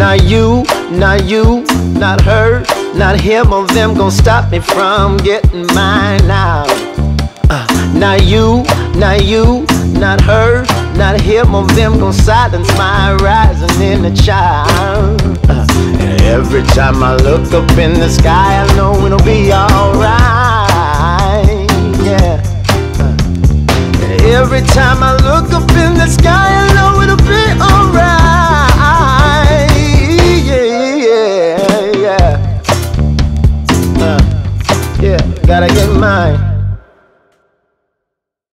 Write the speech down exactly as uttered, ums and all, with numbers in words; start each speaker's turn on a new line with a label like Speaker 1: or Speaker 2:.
Speaker 1: Not you, not you, not her, not him or them gon' stop me from getting mine now. Uh, not you, not you, not her, not him or them gon' silence my rising inner child. Uh, and every time I look up in the sky, I know it'll be alright. Yeah. Uh, and every time I look up in the sky, I know it'll be alright.